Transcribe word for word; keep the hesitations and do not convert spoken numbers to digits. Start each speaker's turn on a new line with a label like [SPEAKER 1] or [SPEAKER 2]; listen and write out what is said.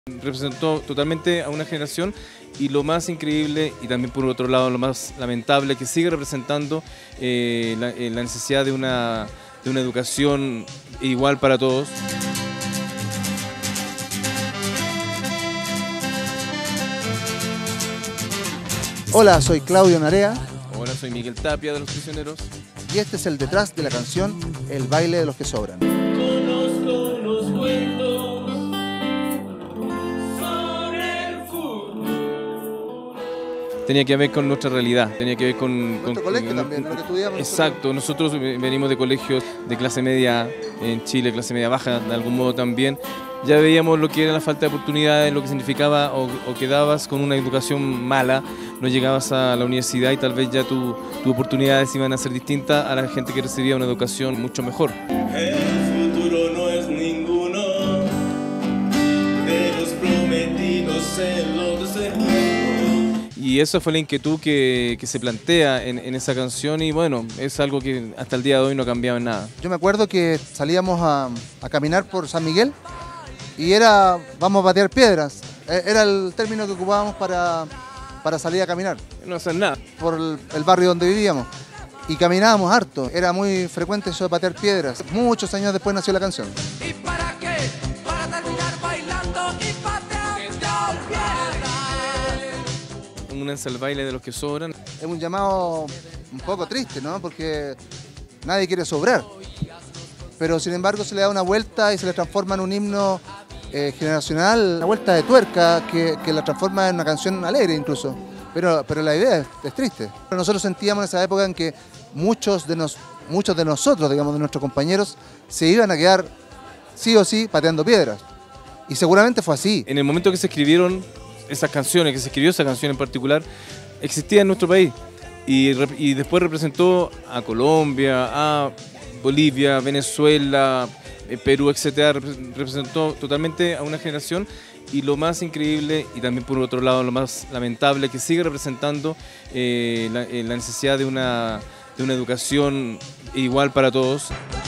[SPEAKER 1] Representó totalmente a una generación y lo más increíble y también por otro lado lo más lamentable que sigue representando eh, la, eh, la necesidad de una, de una educación igual para todos.
[SPEAKER 2] Hola, soy Claudio Narea.
[SPEAKER 1] Hola, soy Miguel Tapia de Los Prisioneros.
[SPEAKER 2] Y este es el detrás de la canción El baile de los que sobran.
[SPEAKER 3] Conozco los cuentos sobre el fútbol.
[SPEAKER 1] Tenía que ver con nuestra realidad, tenía que ver con...
[SPEAKER 2] Nuestro
[SPEAKER 1] con,
[SPEAKER 2] colegio
[SPEAKER 1] con,
[SPEAKER 2] también, lo que estudiamos.
[SPEAKER 1] Exacto, nosotros venimos de colegios de clase media en Chile, clase media baja de algún modo también. Ya veíamos lo que era la falta de oportunidades, lo que significaba o, o quedabas con una educación mala, no llegabas a la universidad y tal vez ya tus tu oportunidades iban a ser distintas a la gente que recibía una educación mucho mejor.
[SPEAKER 3] El futuro no es ninguno de los prometidos en los deseos.
[SPEAKER 1] Y esa fue la inquietud que, que se plantea en, en esa canción y bueno, es algo que hasta el día de hoy no ha cambiado en nada.
[SPEAKER 2] Yo me acuerdo que salíamos a, a caminar por San Miguel y era, vamos a patear piedras, era el término que ocupábamos para, para salir a caminar.
[SPEAKER 1] No hacer nada.
[SPEAKER 2] Por el, el barrio donde vivíamos. Y caminábamos harto, era muy frecuente eso de patear piedras. Muchos años después nació la canción.
[SPEAKER 4] ¿Y para qué? Para terminar bailando y pateando piedras.
[SPEAKER 1] Únanse al baile de los que sobran.
[SPEAKER 2] Es un llamado un poco triste, ¿no? Porque nadie quiere sobrar. Pero sin embargo se le da una vuelta y se le transforma en un himno eh, generacional, una vuelta de tuerca que, que la transforma en una canción alegre incluso. Pero, pero la idea es, es triste. Nosotros sentíamos en esa época en que muchos de, nos, muchos de nosotros, digamos, de nuestros compañeros, se iban a quedar sí o sí pateando piedras. Y seguramente fue así.
[SPEAKER 1] En el momento que se escribieron esas canciones, que se escribió esa canción en particular, existía en nuestro país. Y, y después representó a Colombia, a Bolivia, Venezuela, Perú, etcétera. Representó totalmente a una generación y lo más increíble y también por otro lado lo más lamentable que sigue representando eh, la, eh, la necesidad de una, de una educación igual para todos.